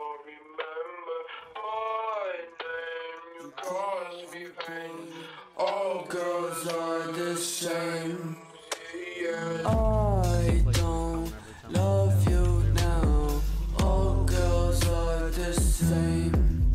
don't remember my name. You cause me pain. All girls are the same. Yeah. I don't love you now. All girls are the same.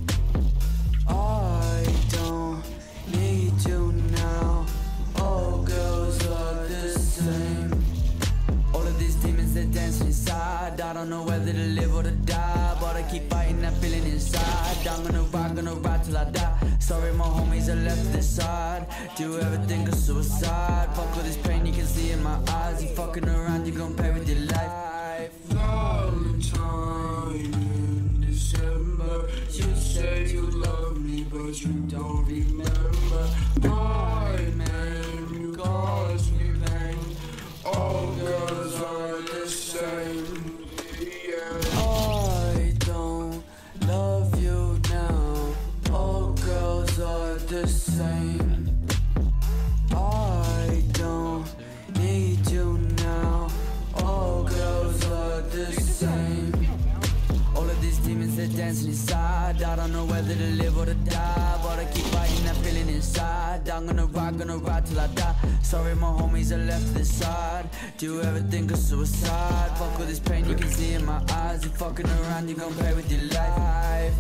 I don't need you now. All girls are the same. All of these demons, they're dancing inside. I don't know whether to live or to die, but I keep fighting that feeling inside. I'm gonna ride till I die. Sorry my homies are left to the side. Do you ever think of suicide? Fuck all this pain you can see in my eyes. You fucking around, you gon' pay with your life. Valentine in December. You say you love me, but you don't remember my name. You cause me pain. All girls are the same. Yeah. I don't love you now. All girls are the same. I don't need you now. All girls are the same. All of these demons, they're dancing inside. I don't know whether to live or to die, but I keep fighting that feeling inside. I'm gonna ride till I die. Sorry my homies are left to the side. Do you ever think of suicide? Fuck all this pain you can see in my eyes. You fucking around, you gon' pay with your life.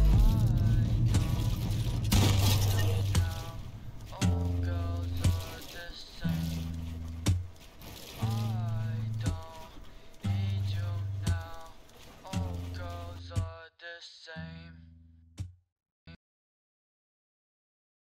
All girls are the same. I don't need you now. All girls are the same.